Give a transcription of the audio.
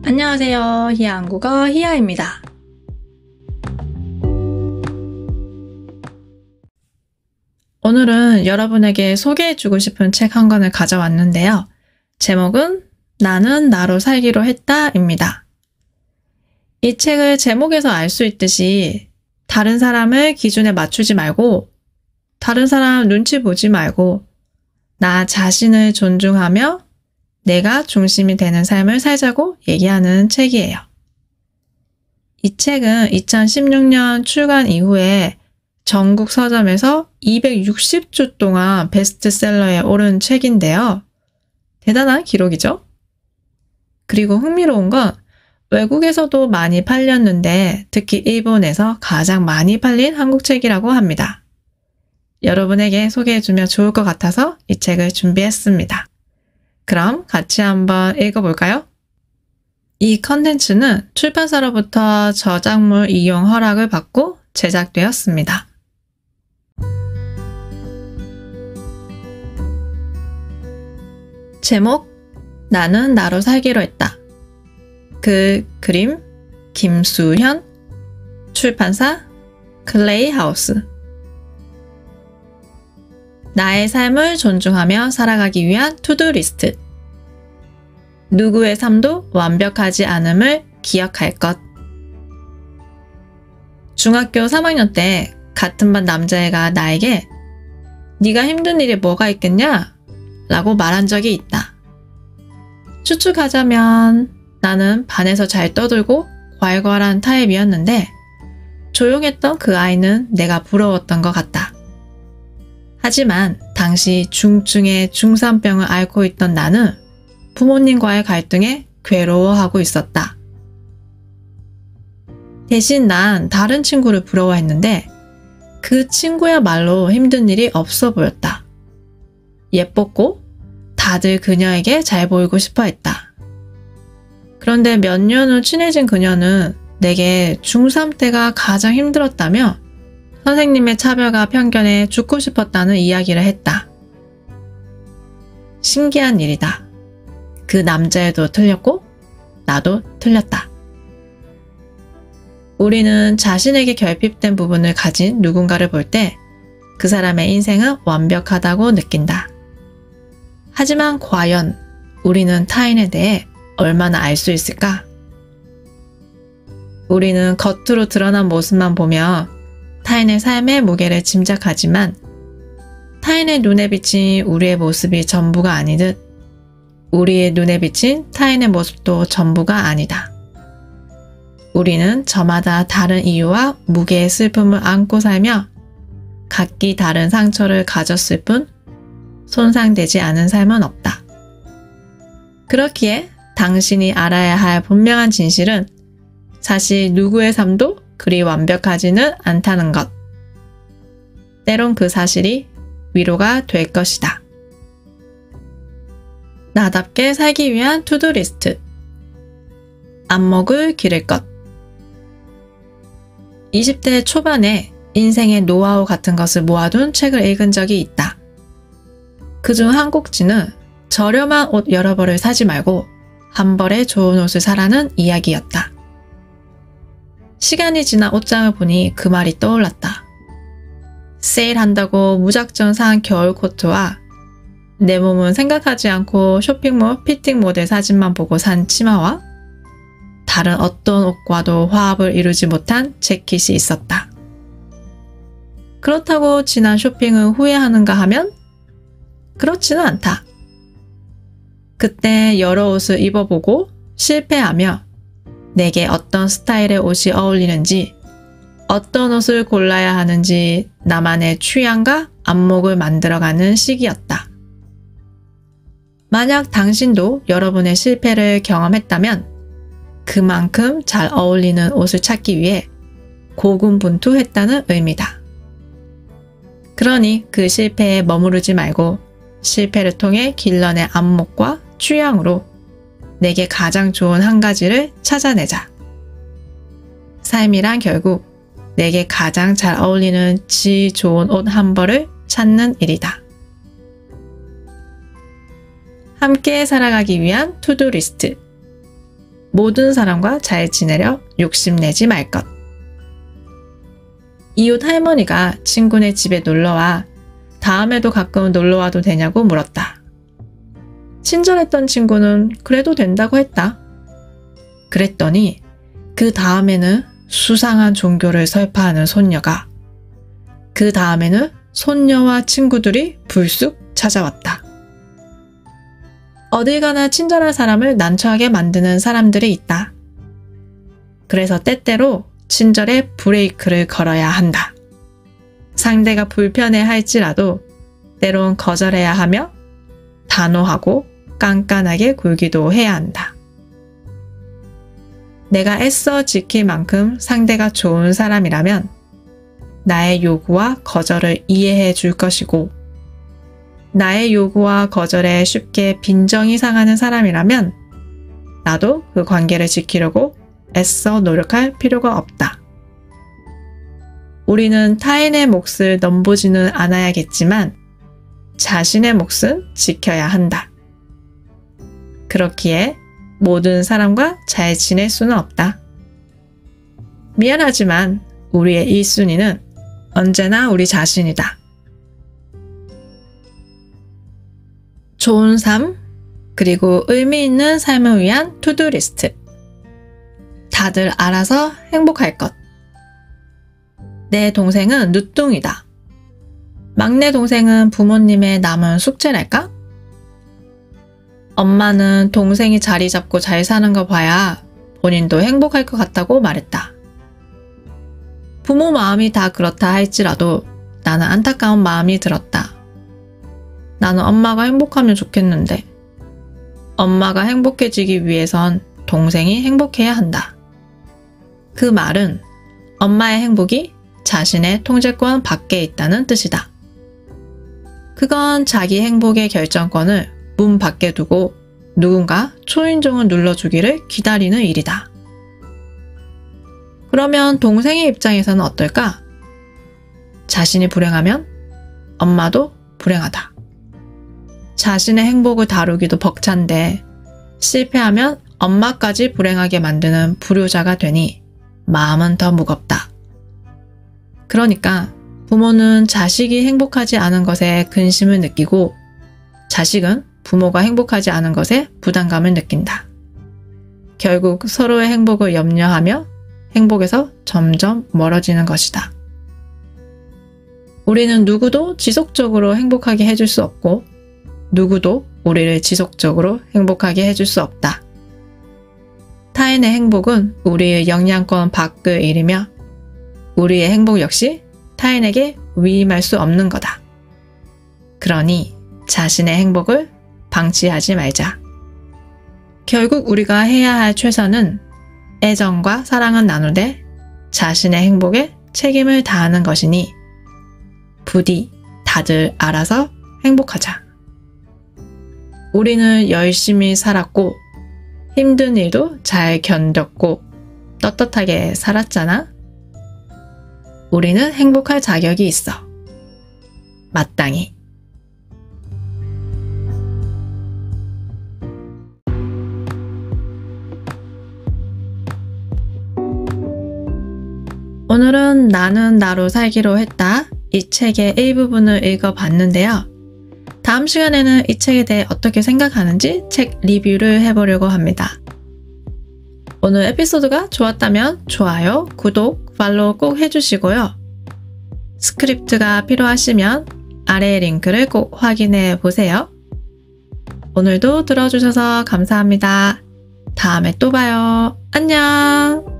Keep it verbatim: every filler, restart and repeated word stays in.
안녕하세요. 히야 한국어 히야입니다. 오늘은 여러분에게 소개해주고 싶은 책 한 권을 가져왔는데요. 제목은 나는 나로 살기로 했다 입니다. 이 책을 제목에서 알 수 있듯이 다른 사람을 기준에 맞추지 말고 다른 사람 눈치 보지 말고 나 자신을 존중하며 내가 중심이 되는 삶을 살자고 얘기하는 책이에요. 이 책은 이천십육 년 출간 이후에 전국 서점에서 이백육십 주 동안 베스트셀러에 오른 책인데요. 대단한 기록이죠? 그리고 흥미로운 건 외국에서도 많이 팔렸는데 특히 일본에서 가장 많이 팔린 한국 책이라고 합니다. 여러분에게 소개해주면 좋을 것 같아서 이 책을 준비했습니다. 그럼 같이 한번 읽어볼까요? 이 컨텐츠는 출판사로부터 저작물 이용 허락을 받고 제작되었습니다. 제목, 나는 나로 살기로 했다. 그 그림, 김수현, 출판사, 클레이하우스. 나의 삶을 존중하며 살아가기 위한 투두 리스트. 누구의 삶도 완벽하지 않음을 기억할 것. 중학교 삼 학년 때 같은 반 남자애가 나에게 네가 힘든 일이 뭐가 있겠냐? 라고 말한 적이 있다. 추측하자면 나는 반에서 잘 떠들고 괄괄한 타입이었는데 조용했던 그 아이는 내가 부러웠던 것 같다. 하지만 당시 중증의 중삼병을 앓고 있던 나는 부모님과의 갈등에 괴로워하고 있었다. 대신 난 다른 친구를 부러워했는데 그 친구야말로 힘든 일이 없어 보였다. 예뻤고 다들 그녀에게 잘 보이고 싶어 했다. 그런데 몇 년 후 친해진 그녀는 내게 중삼 때가 가장 힘들었다며 선생님의 차별과 편견에 죽고 싶었다는 이야기를 했다. 신기한 일이다. 그 남자애도 틀렸고 나도 틀렸다. 우리는 자신에게 결핍된 부분을 가진 누군가를 볼 때 그 사람의 인생은 완벽하다고 느낀다. 하지만 과연 우리는 타인에 대해 얼마나 알 수 있을까? 우리는 겉으로 드러난 모습만 보며 타인의 삶의 무게를 짐작하지만 타인의 눈에 비친 우리의 모습이 전부가 아니듯 우리의 눈에 비친 타인의 모습도 전부가 아니다. 우리는 저마다 다른 이유와 무게의 슬픔을 안고 살며 각기 다른 상처를 가졌을 뿐 손상되지 않은 삶은 없다. 그렇기에 당신이 알아야 할 분명한 진실은 사실 누구의 삶도 그리 완벽하지는 않다는 것. 때론 그 사실이 위로가 될 것이다. 나답게 살기 위한 투두 리스트. 안목을 기를 것. 이십 대 초반에 인생의 노하우 같은 것을 모아둔 책을 읽은 적이 있다. 그중 한 꼭지는 저렴한 옷 여러 벌을 사지 말고 한 벌에 좋은 옷을 사라는 이야기였다. 시간이 지나 옷장을 보니 그 말이 떠올랐다. 세일한다고 무작정 산 겨울 코트와 내 몸은 생각하지 않고 쇼핑몰 피팅 모델 사진만 보고 산 치마와 다른 어떤 옷과도 화합을 이루지 못한 재킷이 있었다. 그렇다고 지난 쇼핑을 후회하는가 하면 그렇지는 않다. 그때 여러 옷을 입어보고 실패하며 내게 어떤 스타일의 옷이 어울리는지, 어떤 옷을 골라야 하는지 나만의 취향과 안목을 만들어가는 시기였다. 만약 당신도 여러분의 실패를 경험했다면 그만큼 잘 어울리는 옷을 찾기 위해 고군분투했다는 의미다. 그러니 그 실패에 머무르지 말고 실패를 통해 길러낸 안목과 취향으로 내게 가장 좋은 한 가지를 찾아내자. 삶이란 결국 내게 가장 잘 어울리는 질 좋은 옷 한 벌을 찾는 일이다. 함께 살아가기 위한 투두 리스트. 모든 사람과 잘 지내려 욕심내지 말 것. 이웃 할머니가 친구네 집에 놀러와 다음에도 가끔 놀러와도 되냐고 물었다. 친절했던 친구는 그래도 된다고 했다. 그랬더니 그 다음에는 수상한 종교를 설파하는 손녀가, 그 다음에는 손녀와 친구들이 불쑥 찾아왔다. 어딜 가나 친절한 사람을 난처하게 만드는 사람들이 있다. 그래서 때때로 친절에 브레이크를 걸어야 한다. 상대가 불편해 할지라도 때론 거절해야 하며 단호하고 깐깐하게 굴기도 해야 한다. 내가 애써 지킬 만큼 상대가 좋은 사람이라면 나의 요구와 거절을 이해해 줄 것이고, 나의 요구와 거절에 쉽게 빈정이 상하는 사람이라면 나도 그 관계를 지키려고 애써 노력할 필요가 없다. 우리는 타인의 몫을 넘보지는 않아야겠지만 자신의 몫은 지켜야 한다. 그렇기에 모든 사람과 잘 지낼 수는 없다. 미안하지만 우리의 일 순위는 언제나 우리 자신이다. 좋은 삶, 그리고 의미 있는 삶을 위한 투두 리스트. 다들 알아서 행복할 것. 내 동생은 누뚱이다. 막내 동생은 부모님의 남은 숙제랄까? 엄마는 동생이 자리 잡고 잘 사는 거 봐야 본인도 행복할 것 같다고 말했다. 부모 마음이 다 그렇다 할지라도 나는 안타까운 마음이 들었다. 나는 엄마가 행복하면 좋겠는데 엄마가 행복해지기 위해선 동생이 행복해야 한다. 그 말은 엄마의 행복이 자신의 통제권 밖에 있다는 뜻이다. 그건 자기 행복의 결정권을 문 밖에 두고 누군가 초인종을 눌러주기를 기다리는 일이다. 그러면 동생의 입장에서는 어떨까? 자신이 불행하면 엄마도 불행하다. 자신의 행복을 다루기도 벅찬데 실패하면 엄마까지 불행하게 만드는 불효자가 되니 마음은 더 무겁다. 그러니까 부모는 자식이 행복하지 않은 것에 근심을 느끼고 자식은 부모가 행복하지 않은 것에 부담감을 느낀다. 결국 서로의 행복을 염려하며 행복에서 점점 멀어지는 것이다. 우리는 누구도 지속적으로 행복하게 해줄 수 없고 누구도 우리를 지속적으로 행복하게 해줄 수 없다. 타인의 행복은 우리의 영향권 밖의 일이며 우리의 행복 역시 타인에게 위임할 수 없는 거다. 그러니 자신의 행복을 방치하지 말자. 결국 우리가 해야 할 최선은 애정과 사랑은 나누되 자신의 행복에 책임을 다하는 것이니 부디 다들 알아서 행복하자. 우리는 열심히 살았고 힘든 일도 잘 견뎠고 떳떳하게 살았잖아. 우리는 행복할 자격이 있어. 마땅히. 오늘은 나는 나로 살기로 했다. 이 책의 일부분을 읽어봤는데요. 다음 시간에는 이 책에 대해 어떻게 생각하는지 책 리뷰를 해보려고 합니다. 오늘 에피소드가 좋았다면 좋아요, 구독, 팔로우 꼭 해주시고요. 스크립트가 필요하시면 아래 링크를 꼭 확인해 보세요. 오늘도 들어주셔서 감사합니다. 다음에 또 봐요. 안녕!